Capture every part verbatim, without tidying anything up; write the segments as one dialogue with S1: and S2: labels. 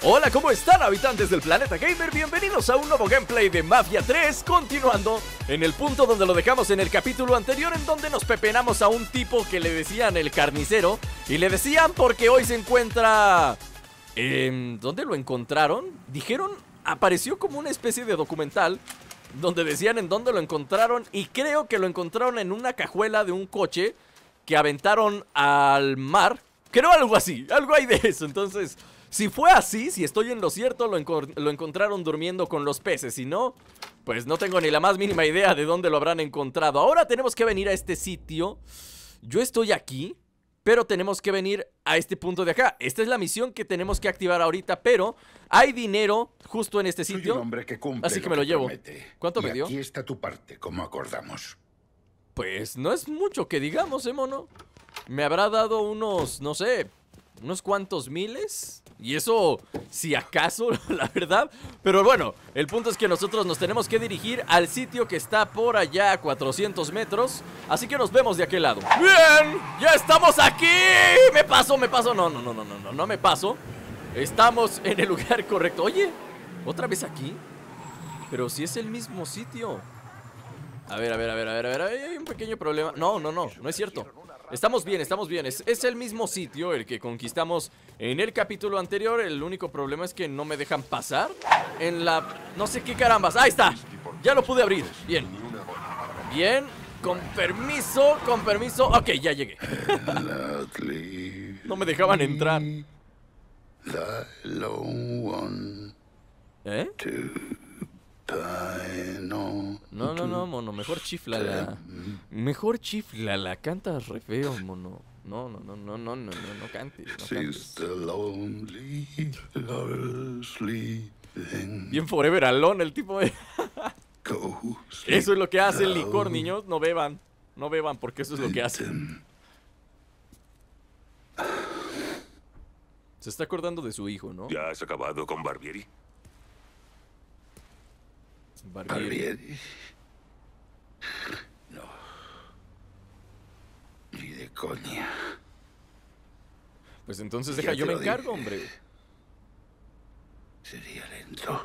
S1: Hola, ¿cómo están, habitantes del planeta gamer? Bienvenidos a un nuevo gameplay de Mafia tres. Continuando en el punto donde lo dejamos en el capítulo anterior, en donde nos pepenamos a un tipo que le decían el carnicero. Y le decían porque hoy se encuentra... Eh, ¿Dónde lo encontraron? Dijeron, apareció como una especie de documental donde decían en dónde lo encontraron. Y creo que lo encontraron en una cajuela de un coche que aventaron al mar. Creo algo así, algo hay de eso. Entonces... si fue así, si estoy en lo cierto, lo, lo encontraron durmiendo con los peces. Si no, pues no tengo ni la más mínima idea de dónde lo habrán encontrado. Ahora tenemos que venir a este sitio. Yo estoy aquí, pero tenemos que venir a este punto de acá. Esta es la misión que tenemos que activar ahorita, pero hay dinero justo en este sitio.
S2: Soy un hombre que cumple
S1: así que me lo,
S2: lo que
S1: llevo.
S2: promete.
S1: ¿Cuánto
S2: y
S1: me dio?
S2: Aquí está tu parte, como acordamos.
S1: Pues no es mucho que digamos, eh, mono. Me habrá dado unos, no sé, unos cuantos miles. Y eso, si acaso, la verdad. Pero bueno, el punto es que nosotros nos tenemos que dirigir al sitio que está por allá a cuatrocientos metros. Así que nos vemos de aquel lado. ¡Bien! ¡Ya estamos aquí! ¡Me paso, me paso! No, no, no, no, no, no, no me paso. Estamos en el lugar correcto. Oye, ¿otra vez aquí? Pero si es el mismo sitio. A ver, a ver, a ver, a ver, a ver, hay un pequeño problema. No, no, no, no es cierto. Estamos bien, estamos bien, es, es el mismo sitio el que conquistamos en el capítulo anterior. El único problema es que no me dejan pasar en la... no sé qué carambas, ahí está. Ya lo pude abrir, bien. Bien, con permiso, con permiso. Ok, ya llegué. No me dejaban entrar. ¿Eh? No, no, no, mono, mejor chiflala. Mejor chiflala, cantas re feo, mono. No, no, no, no, no, no, no, no cantes, no cantes. Bien forever alone el tipo de... Eso es lo que hace el licor, niños, no beban. No beban porque eso es lo que hacen. Se está acordando de su hijo, ¿no?
S3: ¿Ya has acabado con Barbieri?
S1: Barbieri.
S2: Barbieri. No. Ni de coña.
S1: Pues entonces
S2: Ya
S1: deja,
S2: te
S1: yo me
S2: lo
S1: encargo,
S2: dije.
S1: hombre.
S2: Sería lento.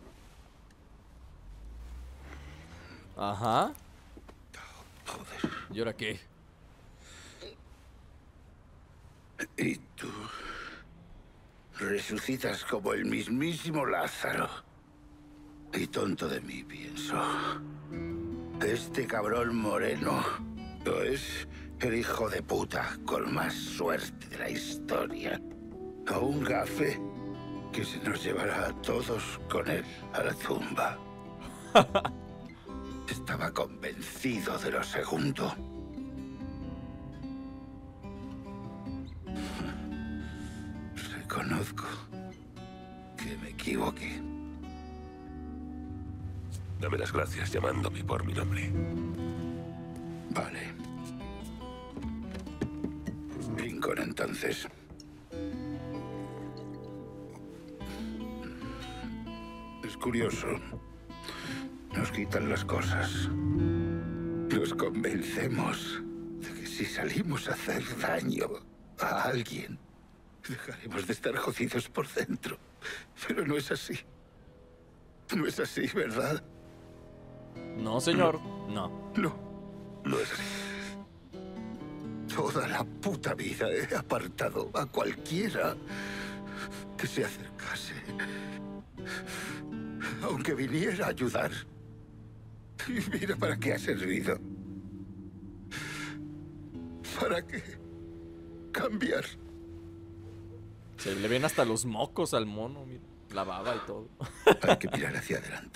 S1: Ajá.
S2: Joder.
S1: ¿Y ahora qué?
S2: Y tú resucitas como el mismísimo Lázaro. Y tonto de mí, pienso. Este cabrón moreno no es el hijo de puta con más suerte de la historia. O un gafe que se nos llevará a todos con él a la tumba. Estaba convencido de lo segundo. Reconozco que me equivoqué.
S3: Dame las gracias llamándome por mi nombre.
S2: Vale. Lincoln, entonces. Es curioso. Nos quitan las cosas. Nos convencemos de que si salimos a hacer daño a alguien, dejaremos de estar jodidos por dentro. Pero no es así. No es así, ¿verdad?
S1: No, señor, no.
S2: No, no es así. Toda la puta vida he apartado a cualquiera que se acercase, aunque viniera a ayudar. Y mira para qué ha servido. ¿Para qué? Cambiar.
S1: Se le ven hasta los mocos al mono, mira, la baba y todo.
S2: Hay que mirar hacia adelante.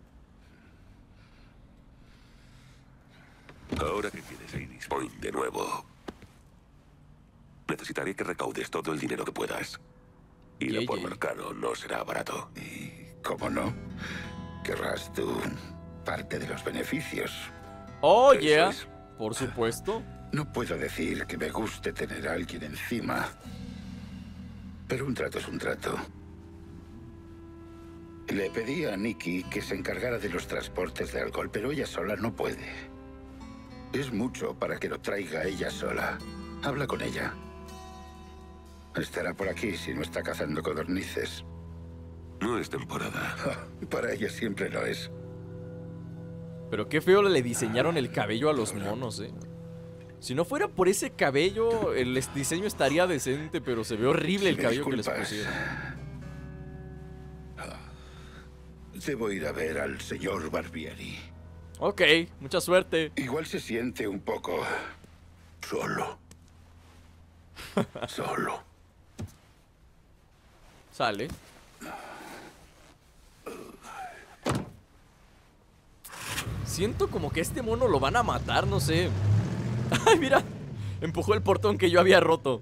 S3: Ahora que tienes Hades Point de nuevo, necesitaré que recaudes todo el dinero que puedas. Y
S1: Yey,
S3: lo por
S1: yey.
S3: mercado no será barato.
S2: Y, ¿cómo no? Querrás tú parte de los beneficios.
S1: Oh,
S2: Eso
S1: yeah,
S2: es.
S1: por supuesto.
S2: No puedo decir que me guste tener a alguien encima. Pero un trato es un trato. Le pedí a Nikki que se encargara de los transportes de alcohol, pero ella sola no puede. Es mucho para que lo traiga ella sola. Habla con ella. Estará por aquí si no está cazando codornices.
S3: no es temporada.
S2: Para ella siempre lo es.
S1: Pero qué feo le diseñaron el cabello a los monos, eh. Si no fuera por ese cabello, el diseño estaría decente, pero se ve horrible el
S2: Me
S1: cabello que les
S2: disculpas.
S1: pusieron.
S2: Debo ir a ver al señor Barbieri.
S1: Ok, mucha suerte.
S2: Igual se siente un poco solo. Solo.
S1: Sale. Siento como que este mono lo van a matar, no sé. Ay, mira. Empujó el portón que yo había roto.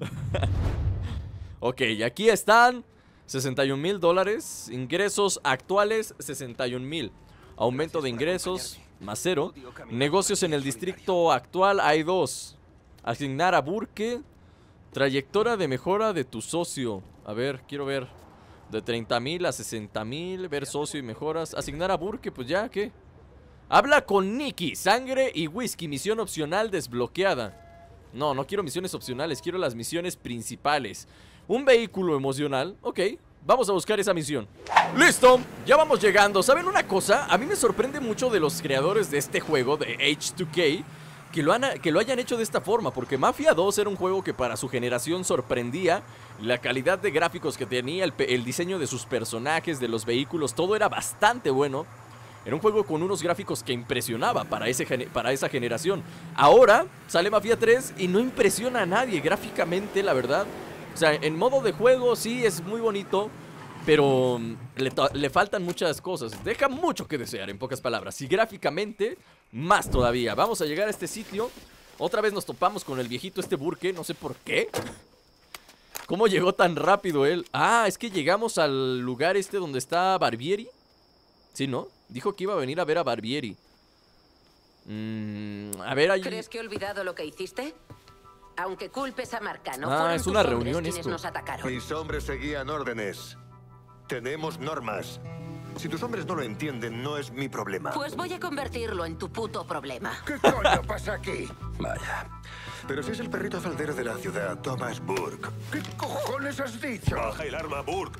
S1: Ok, y aquí están sesenta y un mil dólares. Ingresos actuales, sesenta y un mil. Aumento de ingresos, más cero. Negocios en el distrito actual, hay dos. Asignar a Burke. Trayectoria de mejora de tu socio. A ver, quiero ver. De treinta mil a sesenta mil. Ver socio y mejoras. Asignar a Burke, pues ya, ¿qué? Habla con Nicky. Sangre y whisky. Misión opcional desbloqueada. No, no quiero misiones opcionales. Quiero las misiones principales. Un vehículo emocional. Ok, vamos a buscar esa misión. ¡Listo! Ya vamos llegando. ¿Saben una cosa? A mí me sorprende mucho de los creadores de este juego, de H dos K, que lo, han, que lo hayan hecho de esta forma. Porque Mafia dos era un juego que para su generación sorprendía. La calidad de gráficos que tenía, el, el diseño de sus personajes, de los vehículos, todo era bastante bueno. Era un juego con unos gráficos que impresionaba para, ese, para esa generación. Ahora sale Mafia tres y no impresiona a nadie gráficamente, la verdad. O sea, en modo de juego sí es muy bonito, pero le, le faltan muchas cosas. Deja mucho que desear, en pocas palabras. Y gráficamente, más todavía. Vamos a llegar a este sitio. Otra vez nos topamos con el viejito este Burke, no sé por qué. ¿Cómo llegó tan rápido él? Ah, es que llegamos al lugar este donde está Barbieri. Sí, ¿no? Dijo que iba a venir a ver a Barbieri. Mm, a ver, ahí...
S4: ¿Crees que he olvidado lo que hiciste? Aunque culpes a Marcano,
S1: Ah,
S4: fueron
S1: es
S4: tus
S1: una
S4: hombres
S1: reunión
S4: quienes
S1: esto.
S4: nos atacaron.
S5: Mis hombres seguían órdenes. Tenemos normas. Si tus hombres no lo entienden, no es mi problema.
S4: Pues voy a convertirlo en tu puto problema.
S2: ¿Qué coño pasa aquí?
S5: Vaya. Pero si es el perrito faldero de la ciudad, Thomas Burke.
S2: ¿Qué cojones has dicho?
S3: Baja el arma, Burke.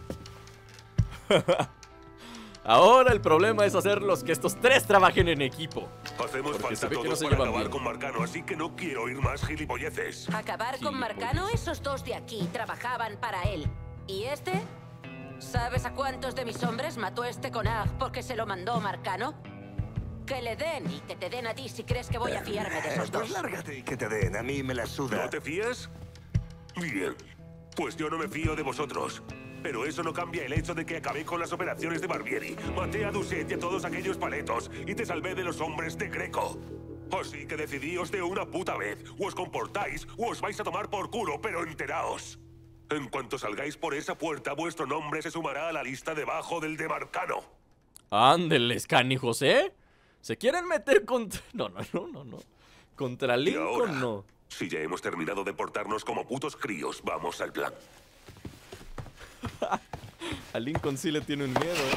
S1: Ahora el problema es hacerlos que estos tres trabajen en equipo.
S3: Hacemos
S1: Porque se
S3: falta
S1: ve que no
S3: todos
S1: se
S3: para
S1: llevan
S3: acabar
S1: bien.
S3: con Marcano, así que no quiero oír más gilipolleces.
S4: ¿Acabar con Marcano? Esos dos de aquí trabajaban para él. ¿Y este? ¿Sabes a cuántos de mis hombres mató este Conag porque se lo mandó Marcano? Que le den y que te den a ti si crees que voy a fiarme de esos
S5: Pues
S4: dos.
S5: lárgate y que te den. A mí me la suda.
S3: ¿No te fías? Bien. Pues yo no me fío de vosotros. Pero eso no cambia el hecho de que acabé con las operaciones de Barbieri. Maté a Doucet y a todos aquellos paletos y te salvé de los hombres de Greco. Así que decidíos de una puta vez. O os comportáis o os vais a tomar por culo, pero enteraos. En cuanto salgáis por esa puerta, vuestro nombre se sumará a la lista debajo del de Marcano.
S1: Ándeles, canijos, ¿eh? ¿Se quieren meter contra...? No, no, no, no, no. Contra
S3: Y ahora,
S1: Lincoln, no.
S3: si ya hemos terminado de portarnos como putos críos, vamos al plan.
S1: A Lincoln sí le tiene un miedo, ¿eh?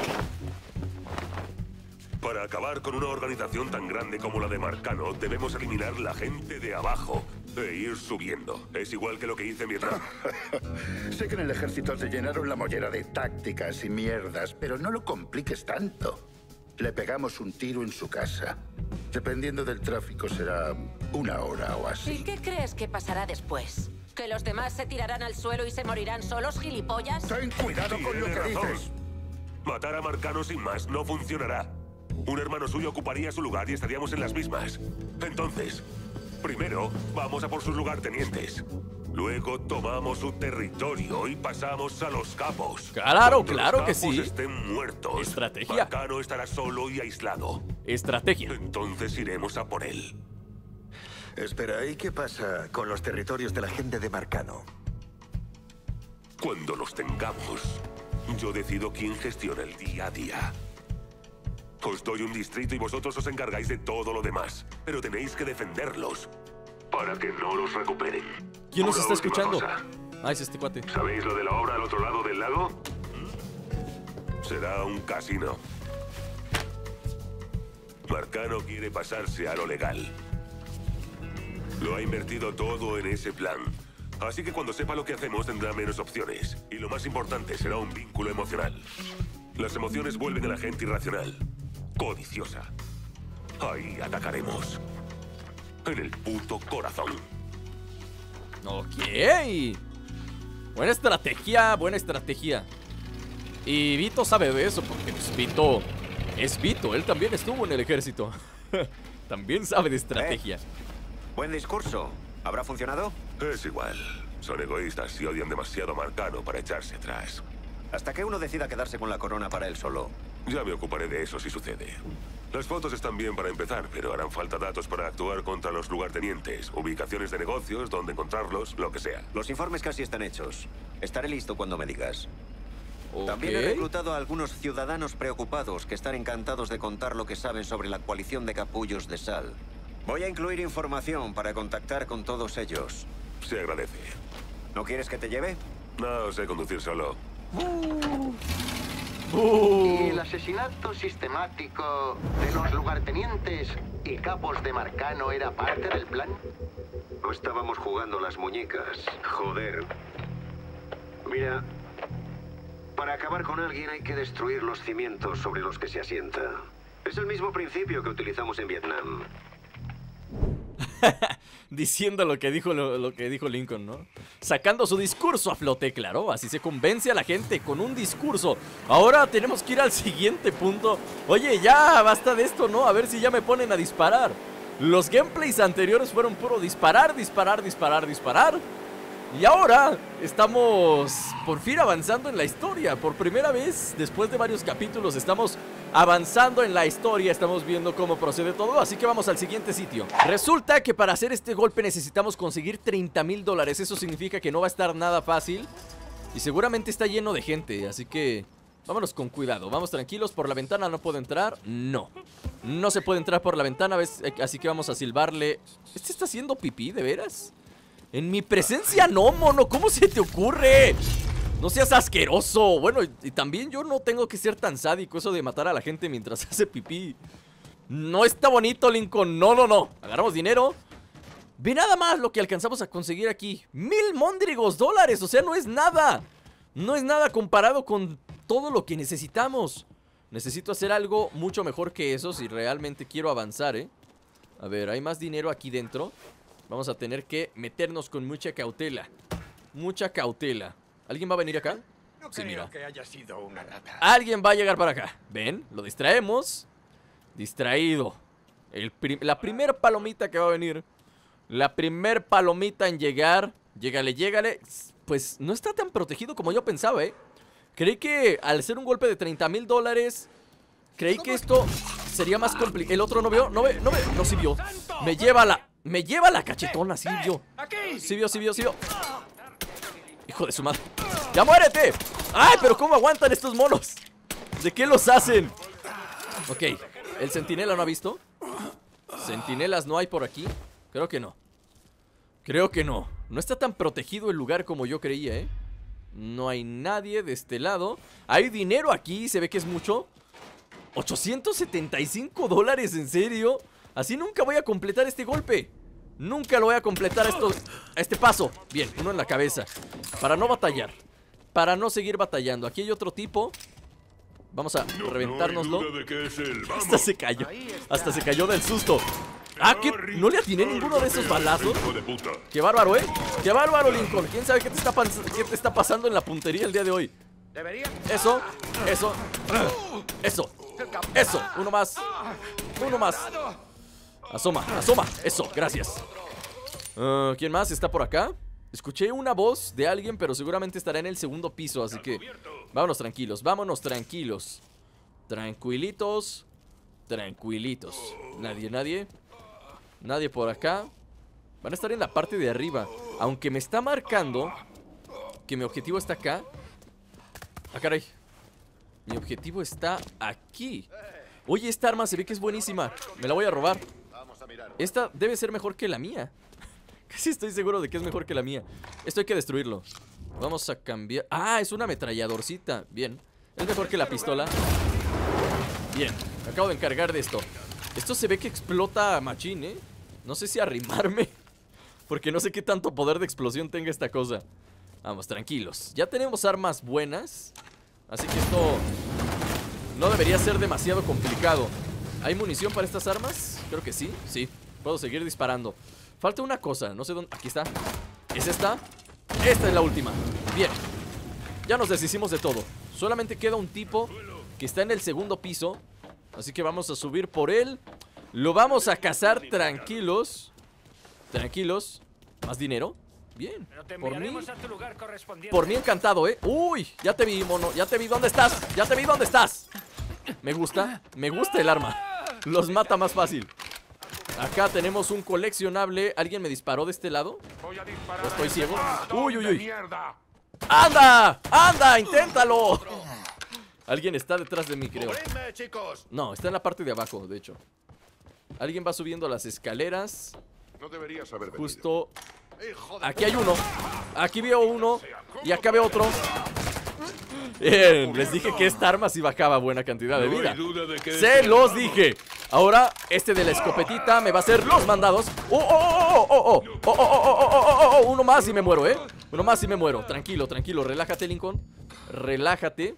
S3: Para acabar con una organización tan grande como la de Marcano, debemos eliminar la gente de abajo e ir subiendo. Es igual que lo que hice en Vietnam.
S2: Sé que en el ejército te llenaron la mollera de tácticas y mierdas, pero no lo compliques tanto. Le pegamos un tiro en su casa. Dependiendo del tráfico será una hora o
S4: ¿Y
S2: así.
S4: qué crees que pasará después? ¿Que los demás se tirarán al suelo y se morirán solos, gilipollas?
S2: Ten cuidado con lo
S3: Tiene
S2: que
S3: razón.
S2: dices.
S3: Matar a Marcano sin más no funcionará. Un hermano suyo ocuparía su lugar y estaríamos en las mismas. Entonces, primero vamos a por sus lugartenientes. Luego tomamos su territorio y pasamos a los capos.
S1: Claro,
S3: Cuando
S1: claro
S3: los
S1: que
S3: capos
S1: sí.
S3: estén muertos,
S1: Estrategia.
S3: Marcano estará solo y aislado.
S1: Estrategia.
S3: Entonces iremos a por él.
S5: Espera, ¿y qué pasa con los territorios de la gente de Marcano?
S3: Cuando los tengamos, yo decido quién gestiona el día a día. Os doy un distrito y vosotros os encargáis de todo lo demás. Pero tenéis que defenderlos para que no los recuperen.
S1: ¿Quién nos
S3: Una
S1: está
S3: última
S1: escuchando?
S3: cosa.
S1: Ah, es este cuate.
S3: ¿Sabéis lo de la obra al otro lado del lago? Será un casino. Marcano quiere pasarse a lo legal. Lo ha invertido todo en ese plan. Así que cuando sepa lo que hacemos tendrá menos opciones. Y lo más importante será un vínculo emocional. Las emociones vuelven a la gente irracional, codiciosa. Ahí atacaremos. En el puto corazón.
S1: Ok. Buena estrategia, buena estrategia. Y Vito sabe de eso porque pues, Vito es Vito. Él también estuvo en el ejército. También sabe de estrategia.
S5: Eh, buen discurso. ¿Habrá funcionado?
S3: Es igual. Son egoístas y odian demasiado a Marcano para echarse atrás.
S5: Hasta que uno decida quedarse con la corona para él solo.
S3: Ya me ocuparé de eso si sucede. Las fotos están bien para empezar, pero harán falta datos para actuar contra los lugartenientes, ubicaciones de negocios, dónde encontrarlos, lo que sea.
S5: Los informes casi están hechos. Estaré listo cuando me digas.
S1: Okay.
S5: También he reclutado a algunos ciudadanos preocupados que están encantados de contar lo que saben sobre la coalición de capullos de Sal. Voy a incluir información para contactar con todos ellos.
S3: Se agradece.
S5: ¿No quieres que te lleve?
S3: No sé conducir solo.
S1: Uh.
S6: ¿Y el asesinato sistemático de los lugartenientes y capos de Marcano era parte del plan?
S5: No estábamos jugando las muñecas. Joder. Mira, para acabar con alguien hay que destruir los cimientos sobre los que se asienta. Es el mismo principio que utilizamos en Vietnam.
S1: Diciendo lo que dijo lo, lo que dijo Lincoln, ¿no? Sacando su discurso a flote, claro. Así se convence a la gente con un discurso. Ahora tenemos que ir al siguiente punto. Oye, ya basta de esto, ¿no? A ver si ya me ponen a disparar. Los gameplays anteriores fueron puro disparar, disparar, disparar, disparar. Y ahora estamos por fin avanzando en la historia. Por primera vez, después de varios capítulos, estamos avanzando en la historia. Estamos viendo cómo procede todo, así que vamos al siguiente sitio. Resulta que para hacer este golpe necesitamos conseguir treinta mil dólares. Eso significa que no va a estar nada fácil. Y seguramente está lleno de gente, así que vámonos con cuidado, vamos tranquilos. Por la ventana no puedo entrar, no. No se puede entrar por la ventana, ¿ves? Así que vamos a silbarle. ¿Este está haciendo pipí, de veras? En mi presencia no, mono, ¿cómo se te ocurre? No seas asqueroso. Bueno, y, y también yo no tengo que ser tan sádico, eso de matar a la gente mientras hace pipí. No está bonito, Lincoln, no, no, no. Agarramos dinero. Ve nada más lo que alcanzamos a conseguir aquí. Mil móndrigos dólares, o sea, no es nada. No es nada comparado con todo lo que necesitamos. Necesito hacer algo mucho mejor que eso si realmente quiero avanzar, ¿eh? A ver, hay más dinero aquí dentro. Vamos a tener que meternos con mucha cautela. Mucha cautela. ¿Alguien va a venir acá?
S2: No
S1: Sí,
S2: creo
S1: mira.
S2: que haya sido una rata.
S1: Alguien va a llegar para acá. ¿Ven? Lo distraemos. Distraído. El prim- la primera palomita que va a venir. La primer palomita en llegar. Llégale, llégale. Pues no está tan protegido como yo pensaba, ¿eh? Creí que al ser un golpe de treinta mil dólares, creí que esto sería más complicado. El otro no vio, no ve, no ve, no sí vio. Me lleva la, me lleva la cachetona, sí vio. Sí vio, sí vio, sí vio. Hijo de su madre. ¡Ya muérete! ¡Ay, pero cómo aguantan estos monos! ¿De qué los hacen? Ok, ¿el centinela no ha visto? ¿Centinelas no hay por aquí? Creo que no. Creo que no. No está tan protegido el lugar como yo creía, ¿eh? No hay nadie de este lado. Hay dinero aquí, se ve que es mucho. ochocientos setenta y cinco dólares, ¿en serio? Así nunca voy a completar este golpe. Nunca lo voy a completar a, esto, a este paso. Bien, uno en la cabeza. Para no batallar. Para no seguir batallando. Aquí hay otro tipo. Vamos a reventárnoslo. Hasta se cayó. Hasta se cayó del susto. Ah, ¿qué? ¿No le atiné ninguno de esos balazos? Qué bárbaro, ¿eh? Qué bárbaro, Lincoln. ¿Quién sabe qué te está, qué te está pasando en la puntería el día de hoy? Eso, eso, eso, eso. Uno más, uno más. Asoma, asoma. Eso, gracias. uh, ¿Quién más está por acá? Escuché una voz de alguien, pero seguramente estará en el segundo piso, así que vámonos tranquilos, vámonos tranquilos. Tranquilitos, tranquilitos. Nadie, nadie. Nadie por acá. Van a estar en la parte de arriba. Aunque me está marcando que mi objetivo está acá. Ah, caray. Mi objetivo está aquí. Oye, esta arma se ve que es buenísima. Me la voy a robar. Esta debe ser mejor que la mía. Casi estoy seguro de que es mejor que la mía. Esto hay que destruirlo. Vamos a cambiar. Ah, es una ametralladorcita. Bien. Es mejor que la pistola. Bien. Me acabo de encargar de esto. Esto se ve que explota machín, ¿eh? No sé si arrimarme, porque no sé qué tanto poder de explosión tenga esta cosa. Vamos, tranquilos. Ya tenemos armas buenas, así que esto no debería ser demasiado complicado. ¿Hay munición para estas armas? Creo que sí, sí. Puedo seguir disparando. Falta una cosa, no sé dónde... Aquí está. ¿Es esta? Esta es la última. Bien. Ya nos deshicimos de todo. Solamente queda un tipo que está en el segundo piso. Así que vamos a subir por él. Lo vamos a cazar tranquilos. Tranquilos. ¿Más dinero? Bien. Por mí, por mí encantado, ¿eh? Uy, ya te vi, mono. Ya te vi, ¿dónde estás? Ya te vi, ¿dónde estás? Me gusta, me gusta el arma. Los mata más fácil. Acá tenemos un coleccionable. ¿Alguien me disparó de este lado? ¿O estoy ciego? Uy, uy, uy. ¡Anda! ¡Anda! ¡Inténtalo! Alguien está detrás de mí, creo. No, está en la parte de abajo, de hecho. Alguien va subiendo las escaleras. Justo... Aquí hay uno. Aquí veo uno. Y acá veo otro. Bien, les dije que esta arma sí bajaba buena cantidad de vida. Se los dije. Ahora, este de la escopetita me va a hacer los mandados. ¡Oh, oh, oh, oh, oh! ¡Oh, oh, oh, oh, oh, oh! Uno más y me muero, ¿eh? Uno más y me muero. Tranquilo, tranquilo. Relájate, Lincoln. Relájate.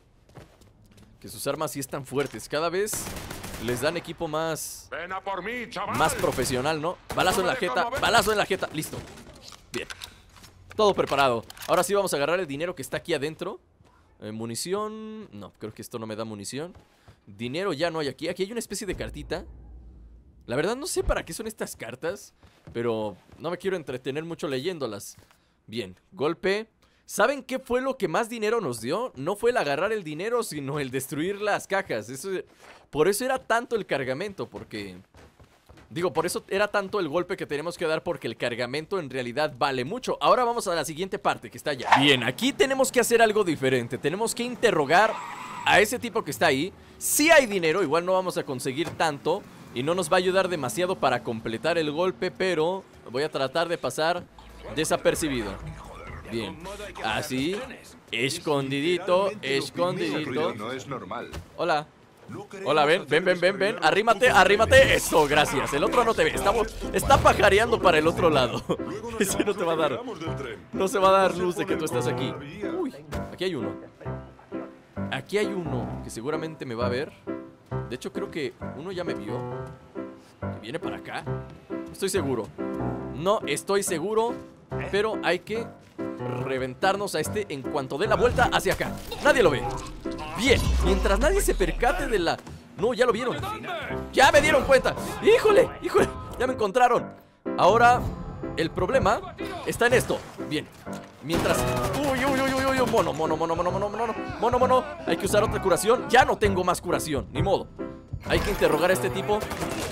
S1: Que sus armas sí están fuertes. Cada vez les dan equipo más... Más profesional, ¿no? Balazo en la jeta. Balazo en la jeta. Listo. Bien. Todo preparado. Ahora sí vamos a agarrar el dinero que está aquí adentro. Eh, munición... No, creo que esto no me da munición. Dinero ya no hay aquí. Aquí hay una especie de cartita. La verdad no sé para qué son estas cartas, pero no me quiero entretener mucho leyéndolas. Bien, golpe. ¿Saben qué fue lo que más dinero nos dio? No fue el agarrar el dinero, sino el destruir las cajas. Eso, por eso era tanto el cargamento, porque... Digo, por eso era tanto el golpe que tenemos que dar, porque el cargamento en realidad vale mucho. Ahora vamos a la siguiente parte, que está allá. Bien, aquí tenemos que hacer algo diferente. Tenemos que interrogar a ese tipo que está ahí. Si hay dinero, igual no vamos a conseguir tanto y no nos va a ayudar demasiado para completar el golpe, pero voy a tratar de pasar desapercibido. Bien, así, escondidito, escondidito. Hola. Hola, ven, ven, ven, ven, ven. Arrímate, arrímate. Eso, gracias. El otro no te ve. Estamos, está pajareando para el otro lado. Ese no te va a dar. No se va a dar luz de que tú estás aquí. Uy, aquí hay uno. Aquí hay uno que seguramente me va a ver. De hecho, creo que uno ya me vio. Que viene para acá. Estoy seguro. No estoy seguro, pero hay que reventarnos a este en cuanto dé la vuelta hacia acá. Nadie lo ve. Bien, mientras nadie se percate de la... No, ya lo vieron. Ya me dieron cuenta. Híjole, híjole, ya me encontraron. Ahora, el problema está en esto. Bien, mientras... Uy, uy, uy, uy, uy, mono, mono, mono, mono, mono, mono, mono, mono. Hay que usar otra curación. Ya no tengo más curación, ni modo. Hay que interrogar a este tipo.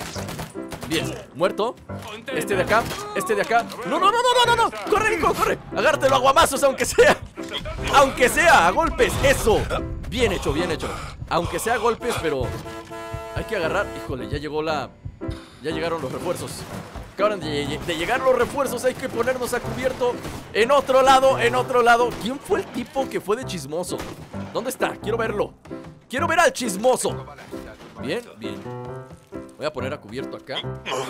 S1: Bien, muerto. Este de acá, este de acá. No, no, no, no, no, no, no. Corre, Nico, corre. Agárratelo a guamazos, aunque sea. Aunque sea a golpes, eso. Bien hecho, bien hecho. Aunque sea a golpes, pero hay que agarrar. Híjole, ya llegó la... Ya llegaron los refuerzos. Acaban de, de llegar los refuerzos. Hay que ponernos a cubierto. En otro lado, en otro lado. ¿Quién fue el tipo que fue de chismoso? ¿Dónde está? Quiero verlo. Quiero ver al chismoso. Bien, bien. Voy a poner a cubierto acá.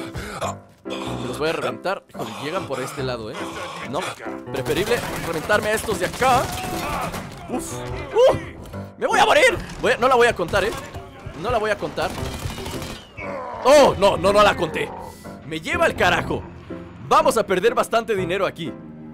S1: Los voy a reventar. Híjole, llegan por este lado, ¿eh? No, preferible reventarme a estos de acá. Uf, uh, me voy a morir. voy a, No la voy a contar, ¿eh? No la voy a contar. Oh, no, no, no la conté. Me lleva al carajo. Vamos a perder bastante dinero aquí.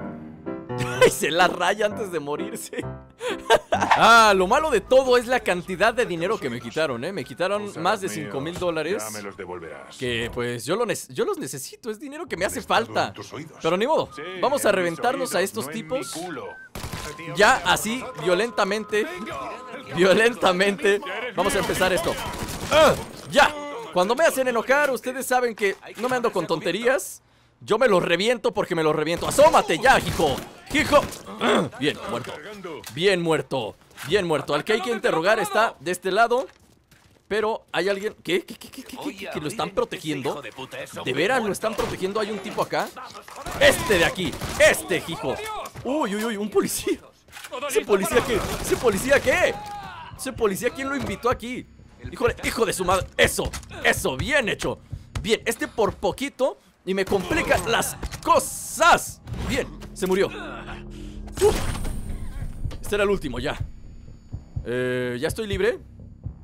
S1: Y se la raya antes de morirse. Ah, lo malo de todo es la cantidad de dinero que me quitaron, ¿eh? Me quitaron más de cinco mil dólares. Que pues yo, lo yo los necesito, es dinero que me hace falta. Pero ni modo, vamos a reventarnos a estos tipos. Ya así, violentamente. Violentamente. Vamos a empezar esto. ¡Ah! ¡Ya! Cuando me hacen enojar, ustedes saben que no me ando con tonterías. Yo me los reviento porque me los reviento. ¡Asómate ya, hijo! ¡Hijo! Bien, muerto. Bien muerto. Bien muerto. Al que hay que interrogar está de este lado. Pero hay alguien... ¿Qué? ¿Qué? ¿Qué? ¿Qué? ¿Qué? ¿Qué? ¿Que lo están protegiendo? ¿De veras lo están protegiendo? ¿Hay un tipo acá? Este de aquí. Este, hijo. Uy, uy, uy, un policía. ¿Ese policía qué? ¿Ese policía qué? ¿Ese policía quién lo invitó aquí? Híjole, hijo de su madre. Eso, eso, bien hecho. Bien, este por poquito y me complica las cosas. Bien, se murió. Uf. Este era el último, ya. Eh, ¿ya estoy libre?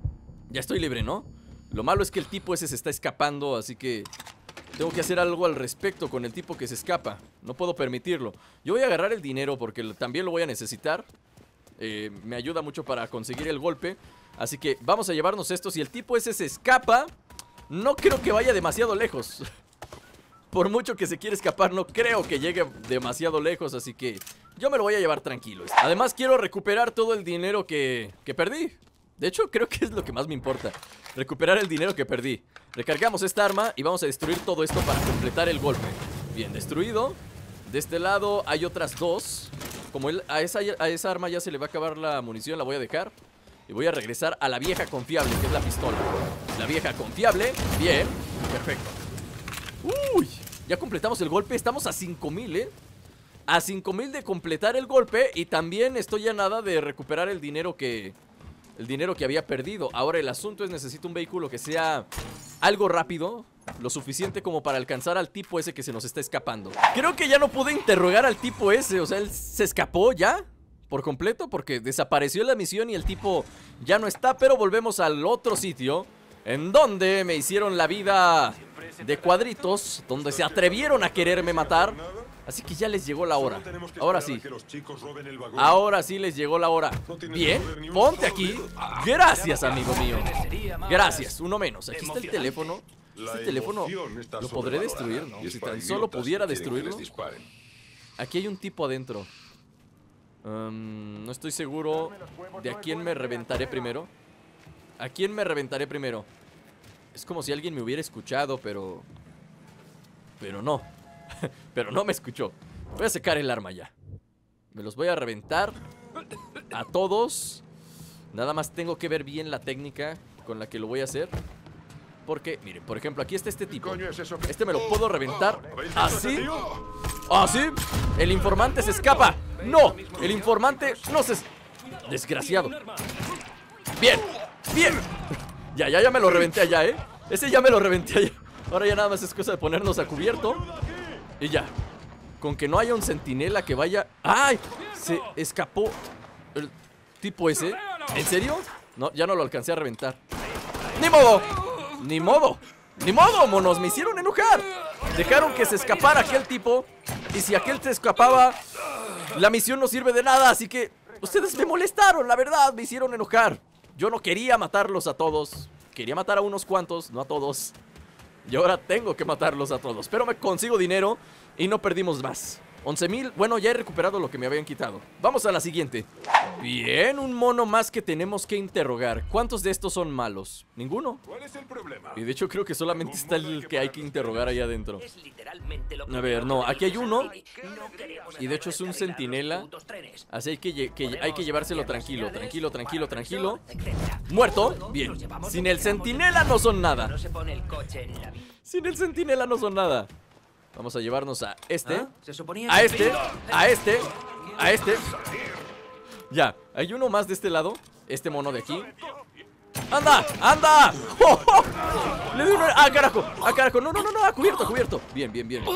S1: Ya estoy libre, ¿no? Lo malo es que el tipo ese se está escapando, así que tengo que hacer algo al respecto con el tipo que se escapa. No puedo permitirlo. Yo voy a agarrar el dinero porque también lo voy a necesitar. eh, Me ayuda mucho para conseguir el golpe. Así que vamos a llevarnos esto. Si el tipo ese se escapa, no creo que vaya demasiado lejos. Por mucho que se quiera escapar, no creo que llegue demasiado lejos. Así que yo me lo voy a llevar tranquilo. Además quiero recuperar todo el dinero que, que perdí. De hecho creo que es lo que más me importa. Recuperar el dinero que perdí. Recargamos esta arma y vamos a destruir todo esto para completar el golpe. Bien, destruido. De este lado hay otras dos. Como él, a, esa, a esa arma ya se le va a acabar la munición, la voy a dejar. Y voy a regresar a la vieja confiable, que es la pistola. La vieja confiable, bien, perfecto. Uy, ya completamos el golpe, estamos a cinco mil, eh A cinco mil de completar el golpe. Y también estoy a nada de recuperar el dinero que... El dinero que había perdido. Ahora el asunto es, necesito un vehículo que sea algo rápido, lo suficiente como para alcanzar al tipo ese que se nos está escapando. Creo que ya no pude interrogar al tipo ese. O sea, él se escapó ya por completo porque desapareció la misión y el tipo ya no está. Pero volvemos al otro sitio en donde me hicieron la vida de cuadritos, donde se atrevieron a quererme matar. Así que ya les llegó la hora. Ahora sí. Ahora sí les llegó la hora. Bien, ponte aquí. Gracias, amigo mío. Gracias, uno menos. Aquí está el teléfono. Este teléfono lo podré destruir, ¿no? Si tan solo pudiera destruirlo. Aquí hay un tipo adentro. um, No estoy seguro de a quién me reventaré primero. ¿A quién me reventaré primero? Es como si alguien me hubiera escuchado, pero... Pero no. Pero no me escuchó. Voy a sacar el arma ya. Me los voy a reventar a todos. Nada más tengo que ver bien la técnica con la que lo voy a hacer. Porque, miren, por ejemplo, aquí está este tipo. Este me lo puedo reventar así. Así. El informante se escapa. No, el informante no se... Desgraciado. Bien, bien. Ya, ya, ya me lo reventé allá, ¿eh? Ese ya me lo reventé allá. Ahora ya nada más es cosa de ponernos a cubierto. Y ya. Con que no haya un centinela que vaya... ¡Ay! Se escapó el tipo ese. ¿En serio? No, ya no lo alcancé a reventar. ¡Ni modo! ¡Ni modo! ¡Ni modo, monos! Me hicieron enojar. Dejaron que se escapara aquel tipo. Y si aquel se escapaba, la misión no sirve de nada. Así que ustedes me molestaron, la verdad. Me hicieron enojar. Yo no quería matarlos a todos. Quería matar a unos cuantos, no a todos. Y ahora tengo que matarlos a todos. Pero me consigo dinero y no perdimos más. once mil, bueno, ya he recuperado lo que me habían quitado. Vamos a la siguiente. Bien, un mono más que tenemos que interrogar. ¿Cuántos de estos son malos? ¿Ninguno?
S3: ¿Cuál es el problema?
S1: Y de hecho creo que solamente está el que hay que interrogar ahí adentro. A ver, no, aquí hay uno. Y de hecho es un centinela. Así hay que, que, hay que llevárselo tranquilo, tranquilo, tranquilo, tranquilo. Muerto, bien. Sin el centinela no son nada. Sin el centinela no son nada. Vamos a llevarnos a este, a este, a este, a este. Ya, hay uno más de este lado. Este mono de aquí. ¡Anda! ¡Anda! ¡Oh, oh! Le doy una... ¡Ah, carajo! ¡Ah, carajo! No, no, no, no, ha cubierto, cubierto. Bien, bien, bien.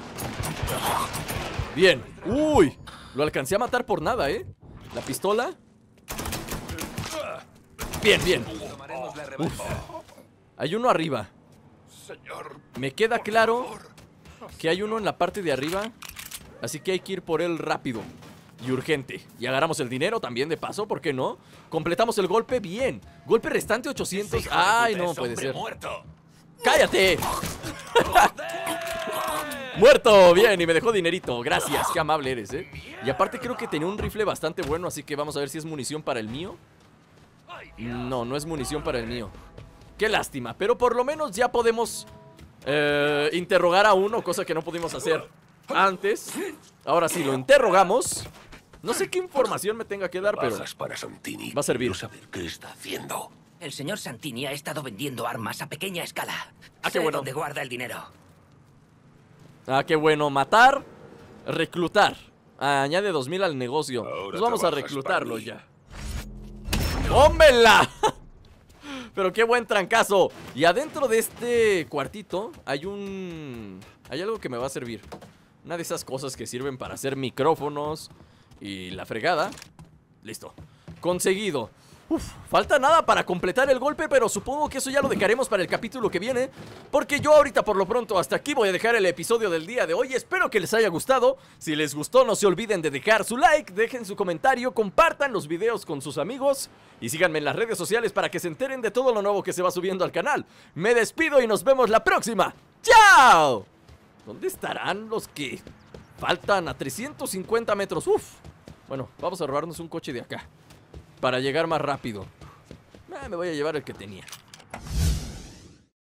S1: Bien. ¡Uy! Lo alcancé a matar por nada, ¿eh? La pistola. Bien, bien. Uf. Hay uno arriba. Me queda claro que hay uno en la parte de arriba. Así que hay que ir por él rápido y urgente. Y agarramos el dinero también de paso, ¿por qué no? Completamos el golpe, bien. Golpe restante ochocientos. Ay, no puede ser. ¡Cállate! Muerto, bien, y me dejó dinerito. Gracias, qué amable eres, ¿eh? Y aparte creo que tenía un rifle bastante bueno. Así que vamos a ver si es munición para el mío. No, no es munición para el mío. Qué lástima, pero por lo menos ya podemos eh, interrogar a uno, cosa que no pudimos hacer antes. Ahora sí, lo interrogamos. No sé qué información me tenga que dar, pero
S3: para Santini.
S1: va a servir.
S3: Quiero saber qué está haciendo.
S7: El señor Santini ha estado vendiendo armas a pequeña escala.
S1: Ah, qué
S7: Sé
S1: bueno.
S7: dónde guarda el dinero.
S1: Ah, qué bueno. Matar, reclutar. Ah, añade dos mil al negocio.
S3: Ahora
S1: Pues vamos a
S3: trabajas
S1: reclutarlo
S3: para mí.
S1: ya. ¡Tómela! Pero qué buen trancazo. Y adentro de este cuartito hay un... Hay algo que me va a servir. Una de esas cosas que sirven para hacer micrófonos y la fregada. Listo. Conseguido. Uf, falta nada para completar el golpe, pero supongo que eso ya lo dejaremos para el capítulo que viene, porque yo ahorita por lo pronto hasta aquí voy a dejar el episodio del día de hoy. Espero que les haya gustado. Si les gustó, no se olviden de dejar su like, dejen su comentario, compartan los videos con sus amigos y síganme en las redes sociales para que se enteren de todo lo nuevo que se va subiendo al canal. Me despido y nos vemos la próxima. ¡Chao! ¿Dónde estarán los que faltan a trescientos cincuenta metros? Uf. Bueno, vamos a robarnos un coche de acá para llegar más rápido. Eh, me voy a llevar el que tenía.